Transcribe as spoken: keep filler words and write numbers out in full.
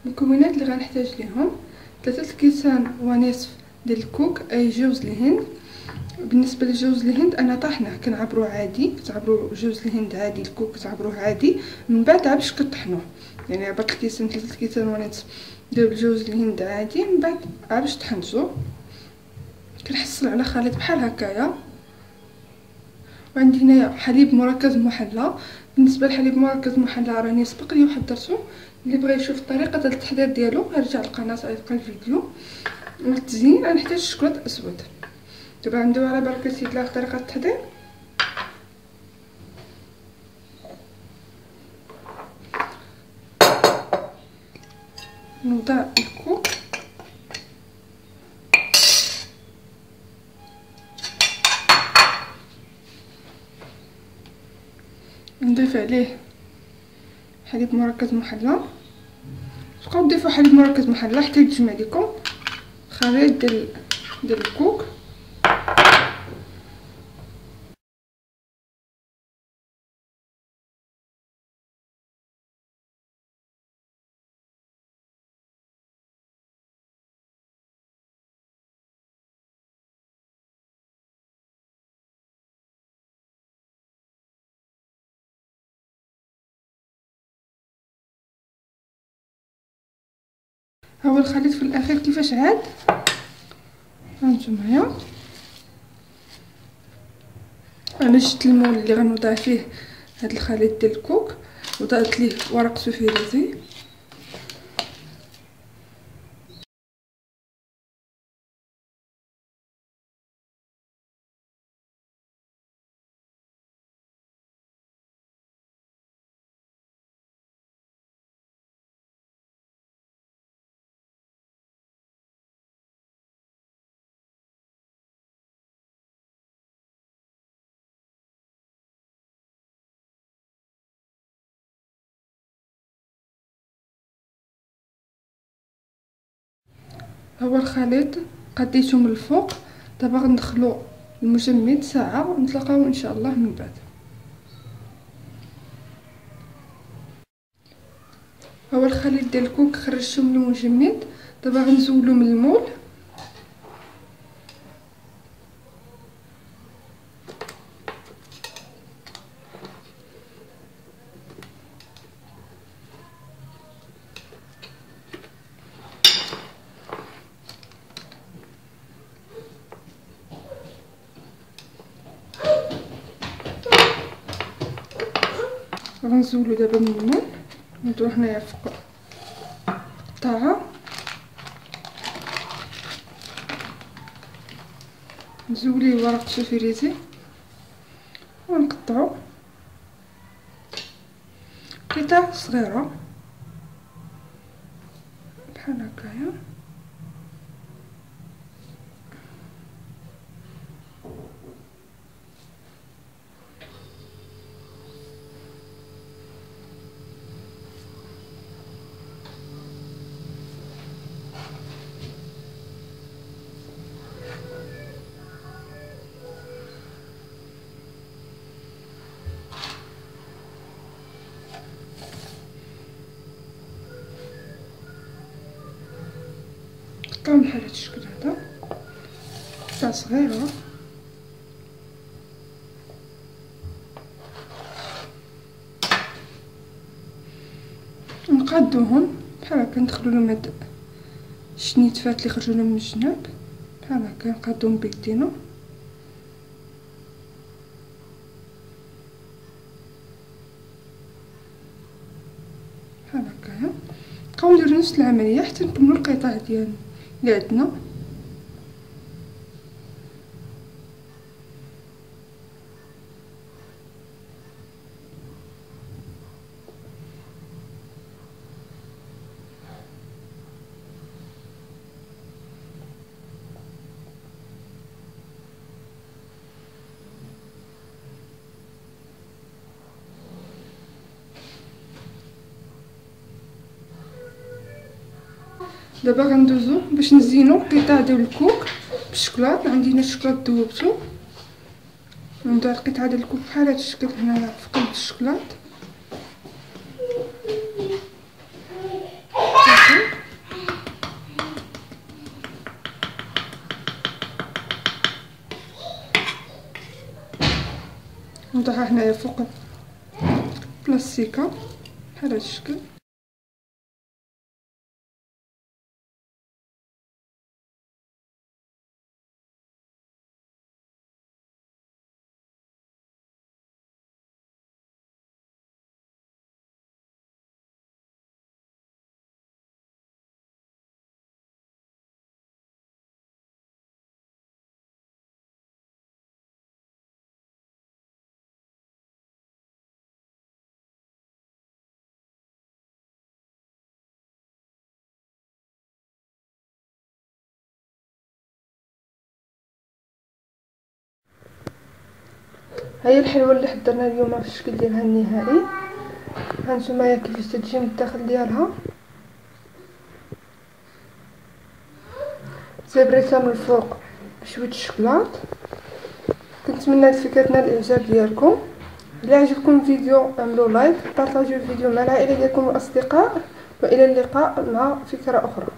المكونات اللي غنحتاج ليهم ثلاثه الكيسان ونصف ديال الكوك اي جوز الهند. بالنسبه لجوز الهند انا طاحنه كنعبروه عادي، كتعبروا جوز الهند عادي الكوك كتعبروه عادي من بعد عاد باش كطحنوه، يعني عبرت الكيسان ثلاثه الكيسان ونصف ديال جوز الهند عادي من بعد عاد باش طحنتو. كنحصل على خليط بحال هكايا. وعندي هنايا حليب مركز محلى. بالنسبه للحليب مركز محلى راني سبق لي وحضرته، اللي بغى يشوف طريقه التحضير ديالو يرجع للقناه يلقى الفيديو. والتزيين غنحتاج شوكولاط اسود. دابا ندوي على بركه الله طريقه التحضير. نوضع الكوك نضيف عليه حليب مركز محلى. تبقاو تضيفوا حليب مركز محلى حتى يتجمع لكم خليط ديال ديال الكوك. ها هو الخليط في الاخير كيفاش عاد. هانتوما انا شفت المول اللي غنوضع فيه هاد الخليط ديال الكوك وضعت ليه ورق سوفيريزي. هو الخليط قديته من الفوق. دابا غندخلو المجمد ساعه ونتلاقاو ان شاء الله من بعد. هو الخليط ديال الكوك خرجته من المجمد. دابا غنزولو من المول. غنزولو دابا من المول. نديرو هنايا فوق الطاعه. نزوليه ورق سوفيريزي ونقطعو قطع صغيره بحال هكايا. قطعو بحال هاد الشكل هذا قطع صغيره. نقادوهم بحال هكا ندخلو لهم هاد الشنيتفات اللي خرجوا لهم من الجناب بحال هكا نقادوهم بيدينا. بحال هكايا نبقاو نديرو نفس العمليه حتى نكملو القطع ديالنا اللي عندنا. دابا غندوزو باش نزينو القطع ديال الكوك بالشكلاط. عندي هنا الشكلاط ذوبتو. نوضع القطعه ديال الكوك بحال هاد الشكل هنا في قلب الشكلاط. نوضعها هنايا فوق بلاستيكه بحال هذا الشكل. هي الحلوه اللي حضرنا اليوم في الشكل ديالها النهائي. هانتوما كيفاش تجي من الداخل ديالها زبريتها من الفوق بشويه الشكلاط. كنتمنى الفكره الاعجاب ديالكم. الا عجبكم الفيديو اعملوا لايك، بارطاجيو الفيديو مع العائله ديالكم والاصدقاء، والى اللقاء مع فكره اخرى.